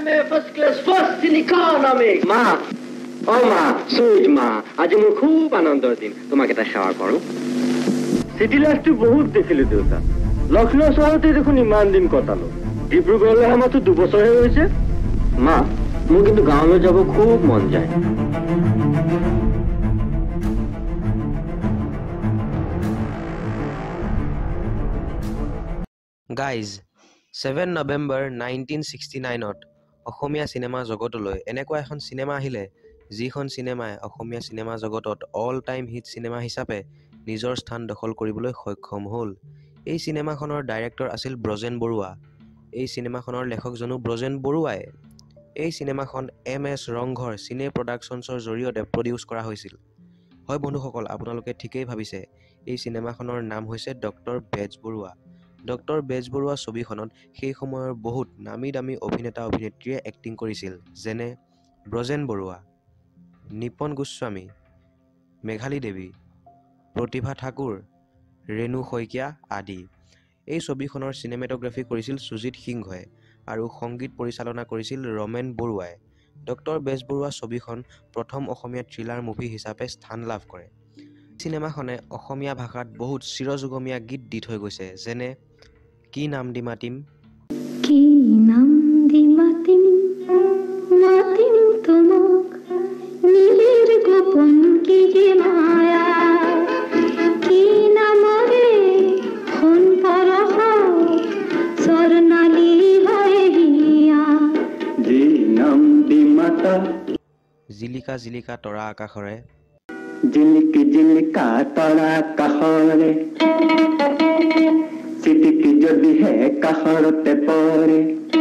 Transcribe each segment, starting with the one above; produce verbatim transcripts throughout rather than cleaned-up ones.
First class, first jilika নামে মা ও মা সুইট মা আজি মোৰ খুব আনন্দৰ দিন তোমাক এটা সেৱা কৰো সিটি লাইফটো বহুত দেখিলো দেউতা লক্ষ্ণৌ চহৰতে দেখোন ইমান দিন কটালো ডিব্ৰুগড়লৈ আমাতো দুবছৰহে হৈছে মা মোৰ কিন্তু গাঁৱলৈ যাব খুব মন যায় Guys, seven November nineteen sixty-nine ত অসমীয়া সিনেমা জগতলৈ এনেকুৱা এখন সিনেমা আহিলে যিখন সিনেমাই অসমীয়া সিনেমা জগতত অল টাইম হিট সিনেমা হিচাপে নিজৰ স্থান দখল কৰিবলৈ সক্ষম হ'ল এই সিনেমাখনৰ ডাইৰেক্টৰ আছিল ব্ৰজেন বৰুৱা এই সিনেমাখনৰ লেখকজনো ব্ৰজেন বৰুৱাই এই সিনেমাখন এম এছ ৰংঘৰ চিনে প্ৰডাকশ্যনছৰ জৰিয়তে প্ৰডিউচ কৰা হৈছিল হয় বন্ধুসকল আপোনালোকে ঠিকই ভাবিছে এই সিনেমাখনৰ নাম হৈছে ডক্টৰ বেজবৰুৱা ডক্টৰ বেজবৰুৱা ছবিখনত সেই সময়ৰ বহুত নামী দামী অভিনেতা অভিনেত্ৰীয়ে এক্টিং কৰিছিল যেনে ব্ৰজেন বৰুৱা নিপন গোস্বামী মেঘালী দেৱী প্ৰতিভা ঠাকুৰ ৰেণু শইকীয়া আদি এই ছবিখনৰ চিনেমেটোগ্ৰাফি কৰিছিল সুজিত সিংহই আৰু সংগীত পৰিচালনা কৰিছিল ৰমেন বৰুৱাই ডক্টৰ বেজবৰুৱা ছবিখন প্ৰথম অসমীয়া থ্ৰিলাৰ মুভি হিচাপে স্থান লাভ কৰে সিনেমাখনে অসমীয়া ভাষাত বহুত চিৰযুগমীয়া গীত দি থৈ গৈছে যেনে কি নাম দি মাতিম কি নাম দি মাতিম মাতিম তোমাক নীলের গোপন কি যে মায়া কি নামরে ফোন পরহ স্বর্ণালী হয়ে হিয়া জি নাম দি মাতা জিলিকা জিলিকা tora akakhore জিলিকি জিলিকা tora akakhore চিটিকি যদি হে কাখৰতে পৰে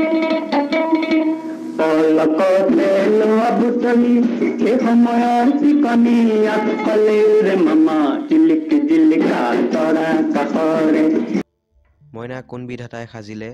পলকতে লোৱা বুটলি সেই সময়ৰ চিকনি আগফালে ৰে মামা জিলিকি জিলিকা tora কাখৰে মইনা কোন বিধাতাই সাজিলে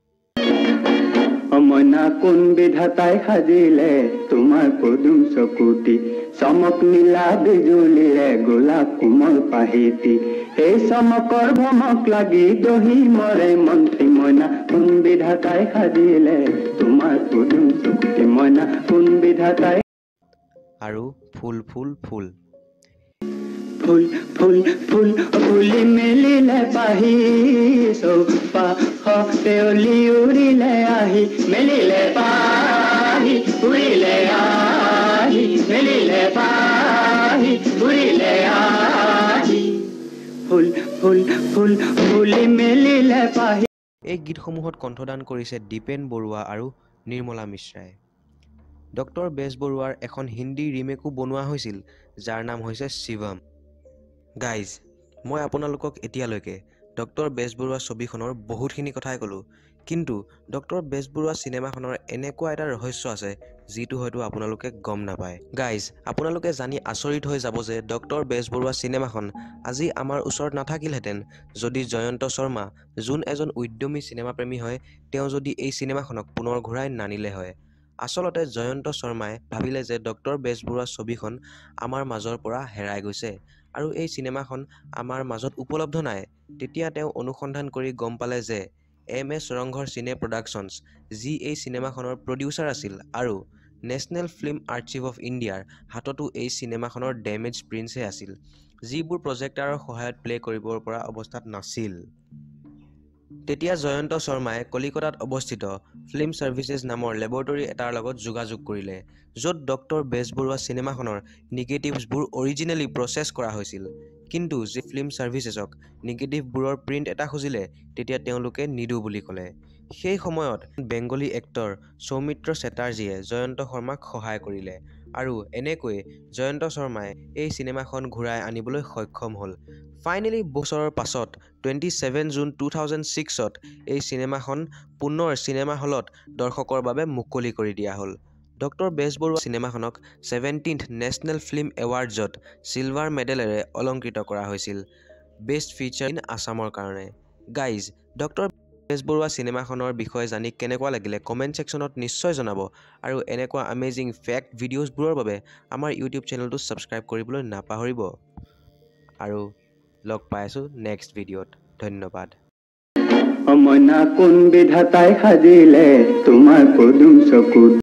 মইনা কোন বিধাতাই সাজিলে তোমাৰ পদুম চকুটি চমক নীলা বিজুলীৰে গোলাপ কোমল পাহিতি এই চমকৰ ভমক লাগি দহি মৰে মন্ত্ৰী মইনা কোন বিধাতাই সাজিলে তোমাৰ পদুম চকুটি মইনা কোন বিধাতাই আৰু ফুল ফুল ফুল ফুল ফুল ফুল ফুলি মেলিলে পাহি চৌপা দেউলি উৰিলে আহি মেলিলে পাহি উৰিলে আহি মেলিলে পাহি উৰিলে আহি ফুল ফুল ফুল ফুলি মেলিলে পাহি এই গীতসমূহত কণ্ঠদান কৰিছে দীপেন বৰুৱা আৰু নিৰ্মলা মিশ্ৰাই ডক্টৰ বেজবৰুৱাৰ এখন হিন্দী ৰিমেকো বনোৱা হৈছিল যাৰ নাম হৈছে শিৱম গাইজ মই আপোনালোকক এতিয়ালৈকে ডক্টৰ বেজবৰুৱা ছবিখনৰ বহুতখিনি কথাই ক'লোঁ কিন্তু ডক্টৰ বেজবৰুৱা চিনেমাখনৰ এনেকুৱা এটা ৰহস্য আছে যিটো হয়তো আপোনালোকে গম নাপায় গাইজ আপোনালোকে জানি আচৰিত হৈ যাব যে ডক্টৰ বেজবৰুৱা চিনেমাখন আজি আমাৰ ওচৰত নাথাকিলহেঁতেন যদি জয়ন্ত শৰ্মা যোন এজন উদ্যমী চিনেমাপ্ৰেমী হয় তেওঁ যদি এই চিনেমাখনক পুনৰ ঘূৰাই নানিলে হয় আচলতে জয়ন্ত শৰ্মাই ভাবিলে যে ডক্টৰ বেজবৰুৱা ছবিখন আমাৰ মাজৰ পৰা হেৰাই গৈছে আৰু এই চিনেমাখন আমাৰ মাজত উপলব্ধ নাই তেতিয়া তেওঁ অনুসন্ধান কৰি গম পালে যে M S Ranghar cine productions যি এই চিনেমাখনৰ প্ৰডিউচাৰ আছিল আৰু নেশ্যনেল ফিল্ম আৰ্চিভ অফ ইণ্ডিয়াৰ হাততো এই চিনেমাখনৰ ডেমেজ প্ৰিণ্টছহে আছিল যিবোৰ প্ৰজেক্টাৰৰ সহায়ত প্লে কৰিব পৰা অৱস্থাত নাছিল তেতিয়া জয়ন্ত শৰ্মাই কলিকতাত অৱস্থিত ফিল্ম সাৰ্ভিসেছ নামৰ লেবৰেটৰী এটাৰ লগত যোগাযোগ কৰিলে য'ত ডক্টৰ বেজবৰুৱা চিনেমাখনৰ নিগেটিভছবোৰ অৰিজিনেলি প্ৰচেছ কৰা হৈছিল কিন্তু যে ফিল্ম সাৰ্ভিসেছক নিগেটিভবোৰৰ প্ৰিণ্ট এটা খুজিলে তেতিয়া তেওঁলোকে নিদু বুলি ক'লে সেই সময়ত বেংগলী এক্টৰ সৌমিত্ৰ চেটাৰ্জীয়ে জয়ন্ত শৰ্মাক সহায় কৰিলে আৰু এনেকৈ জয়ন্ত শৰ্মাই এই চিনেমাখন ঘূৰাই আনিবলৈ সক্ষম হ'ল ফাইনেলি বছৰৰ পাছত twenty-seven June two thousand six ত এই চিনেমাখন পুনৰ চিনেমা হলত দৰ্শকৰ বাবে মুকলি কৰি দিয়া হ'ল ডক্টৰ বেজবৰুৱা চিনেমাখনক seventeenth নেশ্যনেল ফিল্ম এৱাৰ্ডছত সিলভাৰ মেডেলেৰে অলংকৃত কৰা হৈছিল বেষ্ট ফিচাৰ ইন আসামৰ কাৰণে গাইজ ডক্টৰ বেজবৰুৱা চিনেমাখনৰ বিষয়ে জানি কেনেকুৱা লাগিলে কমেণ্ট ছেকশ্যনত নিশ্চয় জনাব আৰু এনেকুৱা আমেজিং ফেক্ট ভিডিঅ'ছবোৰৰ বাবে আমাৰ ইউটিউব চেনেলটো ছাবস্ক্ৰাইব কৰিবলৈ নাপাহৰিব আৰু লগ পাই আছো নেক্সট ভিডিঅ'ত ধন্যবাদ মইনা কোন বিধাতাই সাজিলে তোমাৰ পদুম চকুত